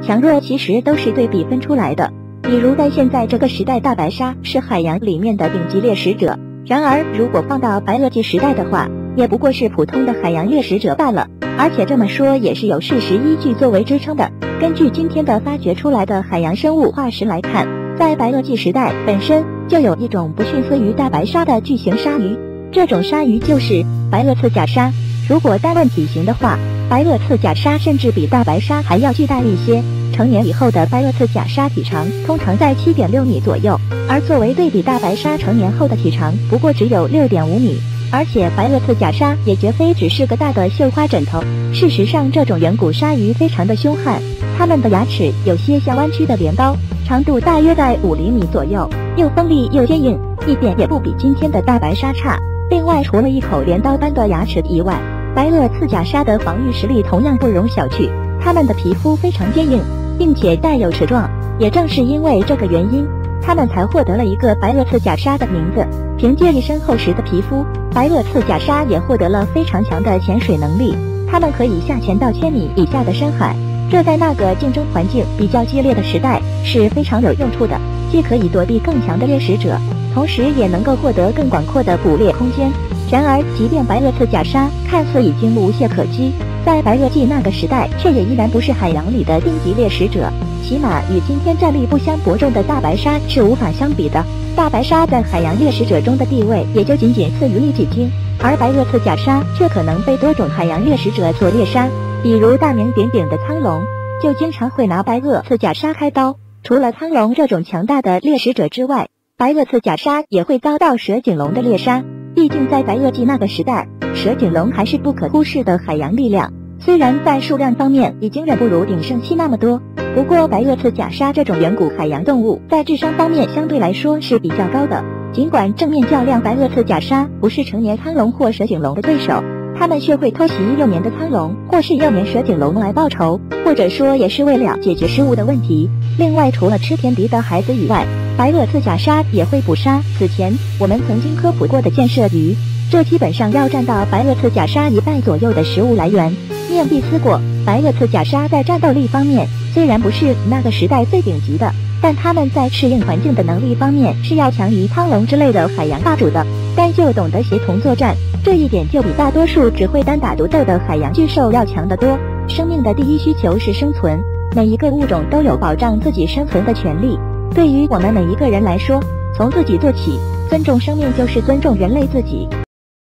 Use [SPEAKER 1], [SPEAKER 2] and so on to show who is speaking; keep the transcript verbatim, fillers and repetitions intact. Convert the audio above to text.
[SPEAKER 1] 强弱其实都是对比分出来的。比如在现在这个时代，大白鲨是海洋里面的顶级猎食者，然而如果放到白垩纪时代的话，也不过是普通的海洋猎食者罢了。而且这么说也是有事实依据作为支撑的。根据今天的发掘出来的海洋生物化石来看，在白垩纪时代本身就有一种不逊色于大白鲨的巨型鲨鱼，这种鲨鱼就是白垩刺甲鲨。如果单论体型的话，白垩刺甲鲨甚至比大白鲨还要巨大一些。成年以后的白垩刺甲鲨体长通常在 七点六米左右，而作为对比，大白鲨成年后的体长不过只有 六点五米。而且白垩刺甲鲨也绝非只是个大的绣花枕头，事实上这种远古鲨鱼非常的凶悍，它们的牙齿有些像弯曲的镰刀，长度大约在五厘米左右，又锋利又坚硬，一点也不比今天的大白鲨差。另外除了一口镰刀般的牙齿以外，白垩刺甲鲨的防御实力同样不容小觑，它们的皮肤非常坚硬，并且带有齿状，也正是因为这个原因，它们才获得了一个白垩刺甲鲨的名字。凭借一身厚实的皮肤，白垩刺甲鲨也获得了非常强的潜水能力，它们可以下潜到千米以下的深海，这在那个竞争环境比较激烈的时代是非常有用处的，既可以躲避更强的猎食者，同时也能够获得更广阔的捕猎空间。然而即便白垩刺甲鲨看似已经无懈可击，在白垩纪那个时代却也依然不是海洋里的顶级猎食者，起码与今天战力不相伯仲的大白鲨是无法相比的。大白鲨在海洋猎食者中的地位也就仅仅次于利脊鲸，而白垩刺甲鲨却可能被多种海洋猎食者所猎杀。比如大名鼎鼎的苍龙就经常会拿白垩刺甲鲨开刀。除了苍龙这种强大的猎食者之外，白垩刺甲鲨也会遭到蛇颈龙的猎杀。毕竟在白垩纪那个时代，蛇颈龙还是不可忽视的海洋力量，虽然在数量方面已经远不如鼎盛期那么多，不过白垩刺甲鲨这种远古海洋动物在智商方面相对来说是比较高的。尽管正面较量白垩刺甲鲨不是成年苍龙或蛇颈龙的对手，他们却会偷袭幼年的苍龙或是幼年蛇颈龙来报仇，或者说也是为了解决食物的问题。另外除了吃天敌的孩子以外，白垩刺甲鲨也会捕杀此前我们曾经科普过的箭射鱼，这基本上要占到白垩刺甲鲨一半左右的食物来源。面壁思过，白垩刺甲鲨在战斗力方面虽然不是那个时代最顶级的，但他们在适应环境的能力方面是要强于苍龙之类的海洋霸主的。单就懂得协同作战这一点，就比大多数只会单打独斗的海洋巨兽要强得多。生命的第一需求是生存，每一个物种都有保障自己生存的权利。对于我们每一个人来说，从自己做起，尊重生命就是尊重人类自己。